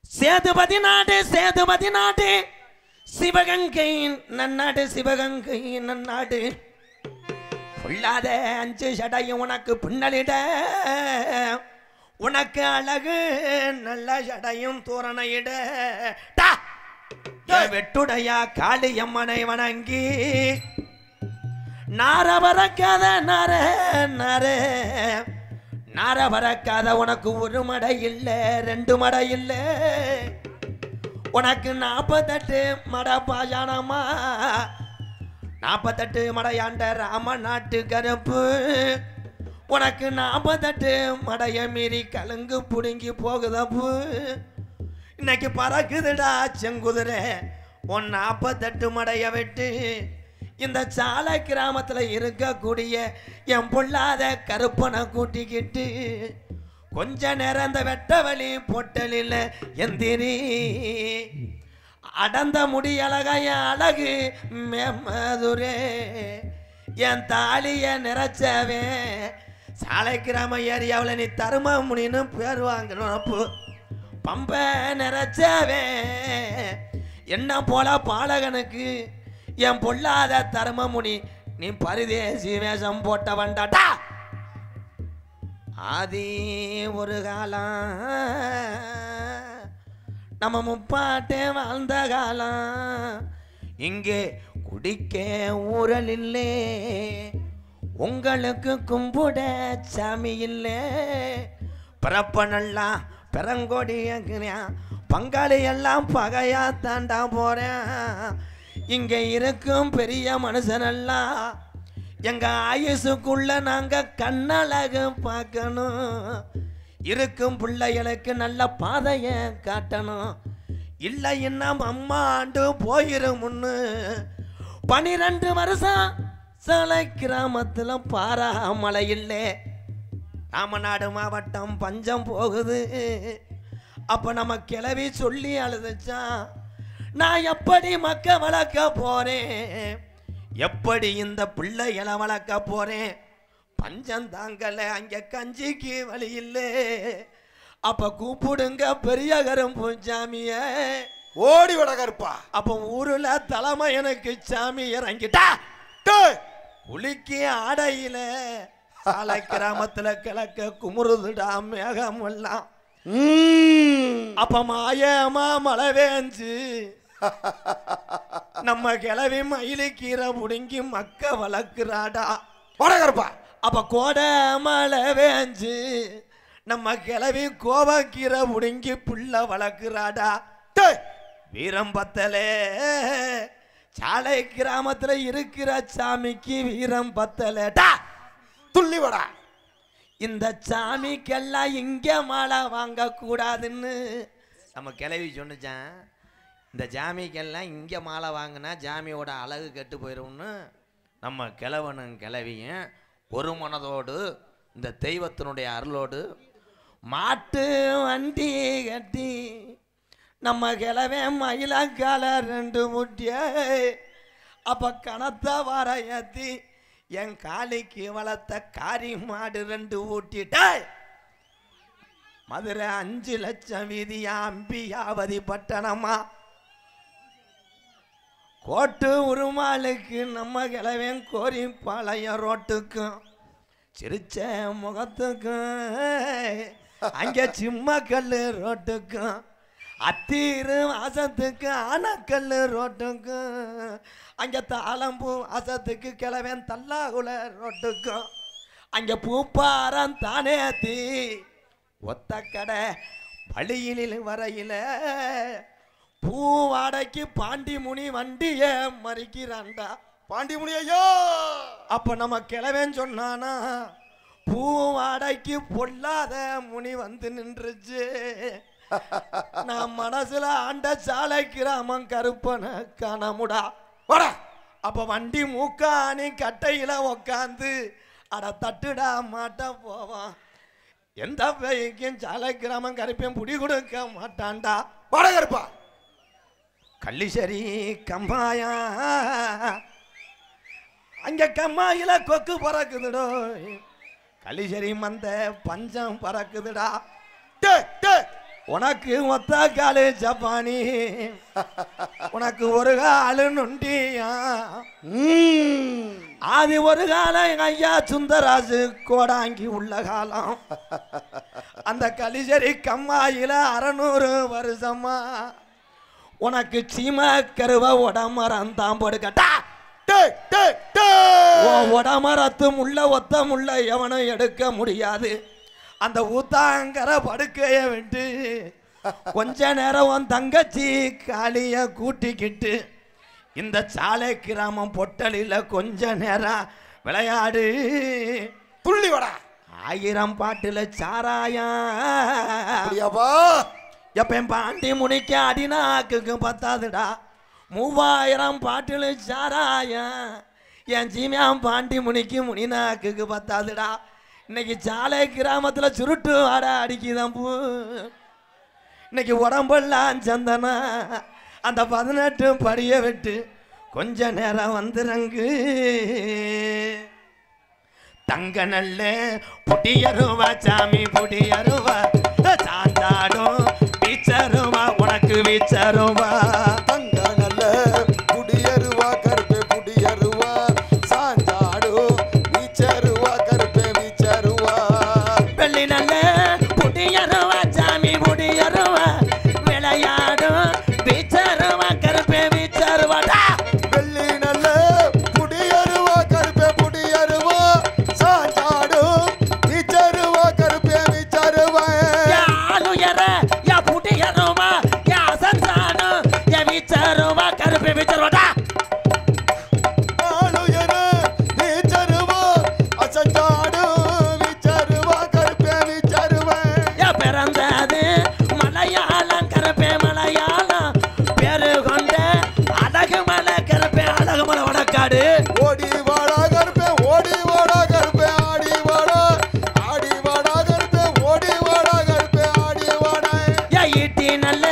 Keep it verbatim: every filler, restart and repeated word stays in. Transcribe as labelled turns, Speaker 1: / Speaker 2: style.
Speaker 1: சேதுபதி நாடு சேதுபதி நாடு சிவகங்கை நன்னாடு சிவகங்கை நன்னாடு கொள்ளாத அஞ்சு சடையும் உனக்கு பின்னலிட உனக்கு அழகு நல்ல சடையும் தோரணையிட வெட்டுடையா காளியம்மனை வணங்கி நார பறக்காத நார நார நார பறக்காத உனக்கு ஒரு மடை இல்லை ரெண்டு மடை இல்லை உனக்கு நாற்பத்தெட்டு மட பாஜானமா நாற்பத்தெட்டு மடையாண்ட ராம நாட்டு கருப்பு உனக்கு நாற்பத்தெட்டு மடைய மீறி கலங்கு புடுங்கி போகுதப்பு இன்னைக்கு பறக்குதுடா செங்குதிரை உன் நாற்பத்தெட்டு மடைய விட்டு இந்த சாலை கிராமத்தில் இருக்கக்கூடிய என் பொல்லாத கருப்பனை கூட்டிக்கிட்டு கொஞ்ச நேரம் இந்த வெட்ட வழி பொட்டலில் எந்திரி அடந்த முடி அழகைய அழகு மேமதுரே என் தாலிய நிறைச்சவே சாலை கிராம ஏரியாவில் நீ தரும முனின்னு பேர் வாங்கினப்போ பம்ப நிறைச்சவே என்ன போல பாலகனுக்கு என் பொல்லாத தர்மமுனி நீ பரிதேசி வேஷம் போட்ட வந்தாட்டா ஆதி ஒரு காலம் நம்ம முப்பாட்டே வாழ்ந்த காலம் இங்கே குடிக்க ஊரல் இல்லை உங்களுக்கு கும்பிட சாமி இல்லை பிறப்ப நல்லா பெரங்கொடி பங்காளி எல்லாம் பகையா தாண்டா போறேன் இங்க இருக்கும் பெரிய மனுஷனெல்லாம் எங்க ஆயுசுக்குள்ள நாங்க கண்ணழகு பார்க்கணும் இருக்கும் பிள்ளைகளுக்கு நல்ல பாதைய காட்டணும் இல்லை இன்னும் அம்மா ஆண்டு போயிரும் முன்னு பனிரெண்டு வருஷம் சாலை கிராமத்துல பாராமலை இல்லை ராமநாடு மாவட்டம் பஞ்சம் போகுது அப்ப நம்ம கிளவி சொல்லி அழுதுச்சான் நான் எப்படி மக்க வளர்க்க போறேன் எப்படி இந்த பிள்ளைகளை வளர்க்க போறேன் பஞ்சம் தாங்கல அங்க கஞ்சிக்கு வழி இல்லை அப்ப கூப்பிடுங்க பெரிய கரும்பு சாமிய
Speaker 2: ஓடி விட கருப்பா
Speaker 1: அப்ப ஊருல தலைமை எனக்கு சாமி இறங்கிட்டா குளிக்கி ஆடையில சாலை கிராமத்துல கிழக்க குமுறுதுடா மேகம் எல்லாம் அப்ப மாயமா மழை வேஞ்சு நம்ம கிளவி மயிலு கீரை புடுங்கி மக்க வளர்க்கிறாடா
Speaker 2: வடகருப்பா
Speaker 1: அப்ப கோடை மழை வேஞ்சு நம்ம கிளவி கோவக்கீரை புடுங்கி புள்ள வளர்க்கிறாடா வீரம் பத்தலே சாலை கிராமத்துல இருக்கிற சாமிக்கு வீரம் பத்தலேடா
Speaker 2: துள்ளி வடா
Speaker 1: இந்த சாமிக்கெல்லாம் இங்க மாலை வாங்க கூடாதுன்னு நம்ம கிளவி சொன்னிச்சான் இந்த ஜாமிக்கெல்லாம் இங்கே மாலை வாங்கினா ஜாமியோட அழகு கெட்டு போயிடும்னு நம்ம கிழவனும் கிளவியும் ஒரு மனதோடு இந்த தெய்வத்தினுடைய அருளோடு மாட்டு வண்டி கட்டி நம்ம கிழவன் மயிலக்கால ரெண்டு முட்டிய அப்போ கணத்தை வர ஏற்றி என் காலிக்கு வளர்த்த காரி மாடு ரெண்டு ஊட்டிட்ட மதுரை அஞ்சு லட்சம் வீதியா அம்பியாவதி பட்டணமா கோட்டு உருமாளுக்கு நம்ம கிழவன் கோரி பாளையம் ரோட்டுக்கும் சிரிச்ச முகத்துக்கும் அங்கே சிம்மக்கல் ரோட்டுக்கும் அத்தீரு வாசத்துக்கு ஆனக்கல் ரோட்டுக்கும் அங்கே தாளம்பூ வாசத்துக்கு கிழவன் தல்லாகுல ரோட்டுக்கும் அங்கே பூப்பாரம் தானே தீ ஒத்த கடை வழியில் வரையில பூ வாடகைக்கு பாண்டிமுனி வண்டிய மறிக்கிறான்டா
Speaker 2: பாண்டிமுனி ஐயோ
Speaker 1: அப்ப நம்ம கிழவன் சொன்னானா பூ வாடகைக்கு பொல்லாத முனி வந்து நின்றுச்சு நான் மனசுல ஆண்ட சாலை கிராமம் கருப்பனை காணமுடா
Speaker 2: வாடா
Speaker 1: அப்ப வண்டி மூக்கானி கட்டையில உக்காந்து அட தட்டுடா மாட்ட போவான் எந்த பையக்கும் சாலை கிராமம் கருப்பையும் புடி கொடுக்க மாட்டான்டா
Speaker 2: வாடா கருப்பா
Speaker 1: கள்ளிசரி கம்மாயா அங்க கம்மாயில கொக்கு பறக்குதுடோ கள்ளிசரி மந்த பஞ்சம் பறக்குதுடா உனக்கு ஒத்த காலு ஜப்பானி உனக்கு ஒரு காலு நொண்டியா ஆதி ஒரு காலம் எங்க ஐயா சுந்தராசு கோடாங்கி உள்ள காலம் அந்த கலிசரி கம்மாயில அறநூறு வருஷமா உனக்கு சீம கருவ உடமரம் தான் படுக்கட்டா உடமரத்து முள்ள ஒத்த முள்ள எவனும் எடுக்க முடியாது அந்த ஊத்தாங்கர படுக்கைய விட்டு கொஞ்ச நேரம் உன் தங்கச்சி காளிய கூட்டிக்கிட்டு இந்த சாலை கிராமம் பொட்டலில கொஞ்ச நேரம் விளையாடு
Speaker 2: துள்ளி வடா
Speaker 1: ஆயிரம் பாட்டுல சாராயா எப்ப பாண்டி முனிக்க அடிநாக்குக்கு பத்தாதுடா மூவாயிரம் பாட்டுல சாராயா என் ஜீமியாம் பாண்டி முனிக்கு முனிநாக்குக்கு பத்தாதுடா இன்னைக்கு சாலை கிராமத்துல சுருட்டு ஆட அடிக்குதான் பூ இன்னைக்கு உடம்பெல்லாம் சந்தனா அந்த பதினெட்டு படிய விட்டு கொஞ்ச நேரம் வந்துறங்கு தங்க நல்ல புடியருவா சாமி புடியருவா சாந்தாடும் வீச்சருவா உனக்கு வீச்சருவா
Speaker 2: தங்க நல்ல புடியருவா கருப்பே புடியருவா சாந்தாடும் வீச்சருவா கருப்பே வீச்சருவா
Speaker 1: வெள்ளி நல்ல புடியருவா சாமி புடியருவா விளையாடும் வீச்சருவா கருப்பே வீச்சருவாடா
Speaker 2: வெள்ளி நல்ல புடியருவா கருப்பே புடியருவா சாந்தாடும் வீச்சருவா கருப்பே வீச்சருவா
Speaker 1: யாலுயர யா புடியருவா யா சந்தானு யா வீச்சருவா கருப்பே வீச்சருவாடா
Speaker 2: ஆளுயர வீச்சருவா அசந்தாடும் வீச்சருவா கருப்பே வீச்சருவா
Speaker 1: யா பிறந்தது மலையாளம் கருப்பே மலையாளம் பேரு கொண்ட அழகு மலை கருப்பே அழகு மலை வடக்காடு
Speaker 2: ஓடி வாடா கருப்பே ஓடி வாடா கருப்பே ஆடி வாடா ஆடி வாடா கருப்பே ஓடி வாடா கருப்பே ஆடி வாடா
Speaker 1: யா ஈட்டி நல்ல